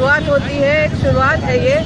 शुरुआत होती है, एक शुरुआत है ये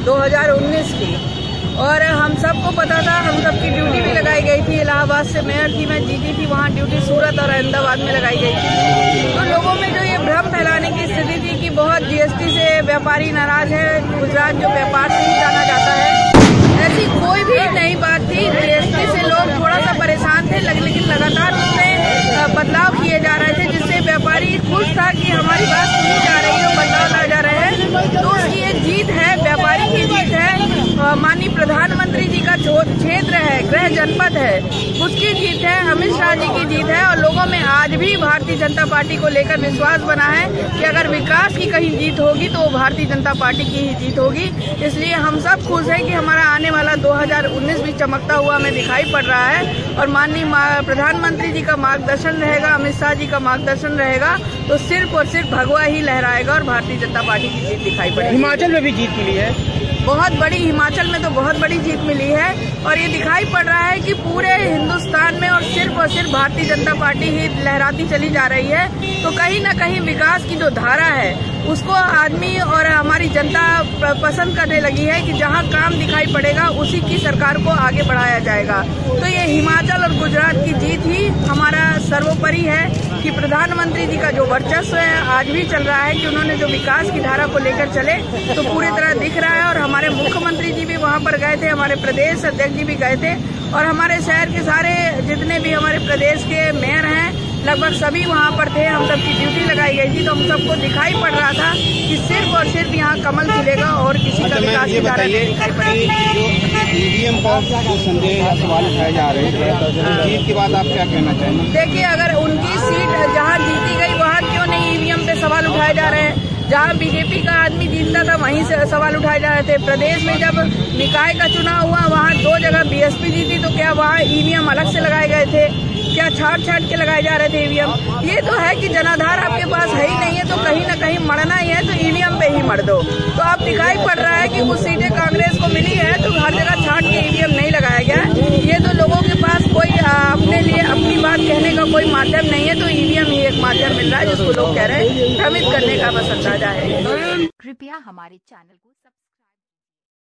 2019 की। और हम सबको पता था, हम सबकी ड्यूटी भी लगाई गई थी। इलाहाबाद से मेयर थी, मैं जीती थी, वहाँ ड्यूटी सूरत और अहमदाबाद में लगाई गई थी। तो लोगों में जो ये भ्रम फैलाने की स्थिति थी कि बहुत जीएसटी से व्यापारी नाराज है, गुजरात जो व्यापार से ही जाना जाता है, ऐसी कोई भी नई बात थी। जीएसटी से लोग थोड़ा सा परेशान थे, लेकिन लगातार उसमें बदलाव किए जा रहे थे, जिससे व्यापारी खुश था कि हमारी बात सुनी जा रही है, बदलाव लाए जा रहे हैं। तो उसकी ये जीत है, व्यापारी की जीत है, माननीय प्रधानमंत्री जी का क्षेत्र है, गृह जनपद है, उसकी जीत है, अमित शाह जी की जीत है। और लोगों में आज भी भारतीय जनता पार्टी को लेकर विश्वास बना है कि अगर विकास की कहीं जीत होगी तो वो भारतीय जनता पार्टी की ही जीत होगी। इसलिए हम सब खुश हैं कि हमारा आने वाला 2019 भी चमकता हुआ हमें दिखाई पड़ रहा है। और माननीय प्रधानमंत्री जी का मार्गदर्शन रहेगा, अमित शाह जी का मार्गदर्शन रहेगा, तो सिर्फ और सिर्फ भगवा ही लहराएगा और भारतीय जनता पार्टी की जीत दिखाई पड़ेगी। हिमाचल में भी जीत मिली है, बहुत बड़ी, हिमाचल में तो बहुत बड़ी जीत मिली है। और ये दिखाई पड़ रहा है कि पूरे हिंदुस्तान में और सिर्फ भारतीय जनता पार्टी ही लहराती चली जा रही है। तो कहीं न कहीं विकास की जो धारा है उसको आदमी और हमारी जनता पसंद करने लगी है कि जहां काम दिखाई पड़ेगा उसी की सरकार को आगे बढ़ाया जाएगा। तो ये हिमाचल और गुजरात की जीत ही हमारा सर्वोपरि है कि प्रधानमंत्री जी का जो वर्चस्व है आज भी चल रहा है, कि उन्होंने जो विकास की धारा को लेकर चले तो पूरी तरह दिख रहा है। और हमारे मुख्यमंत्री जी भी वहां पर गए थे, हमारे प्रदेश अध्यक्ष जी भी गए थे, और हमारे शहर के सारे जितने भी हमारे प्रदेश के मेयर हैं लगभग सभी वहाँ पर थे। हम सबकी ड्यूटी लगाई गई थी, तो हम सबको दिखाई पड़ रहा था कि सिर्फ और सिर्फ यहाँ कमल खिलेगा और किसी का विकास की धारा नहीं दिखाई पड़ेगी। ईवीएम पर जो संदेह या सवाल उठाए जा रहे हैं, जीत के बाद आप क्या कहना चाहेंगे? देखिए, अगर उनकी सीट जहाँ जीती गई वहाँ क्यों नहीं ईवीएम पे सवाल उठाए जा रहे हैं? जहाँ बीजेपी का आदमी जीतता था वहीं से सवाल उठाए जा रहे थे। प्रदेश में जब निकाय का चुनाव हुआ वहाँ 2 जगह बीएसपी जीती, तो क्या वहाँ ईवीएम अलग से लगाए गए थे? क्या छाट के लगाए जा रहे थे ईवीएम? ये तो है कि जनाधार आपके पास है ही नहीं है, तो कहीं न कहीं मरना ही है तो ईवीएम पे ही मर दो। तो अब दिखाई पड़ रहा है कि कुछ सीटें कांग्रेस को मिली है तो हर जगह छाट के ईवीएम नहीं लगाया गया। ये तो लोगों के पास कोई अपने लिए अपनी बात कहने का कोई माध्यम नहीं है, तो ईवीएम ही एक माध्यम मिल रहा है जिसको लोग कह रहे हैं भ्रमित करने का बस अंदाजा है। कृपया हमारे चैनल को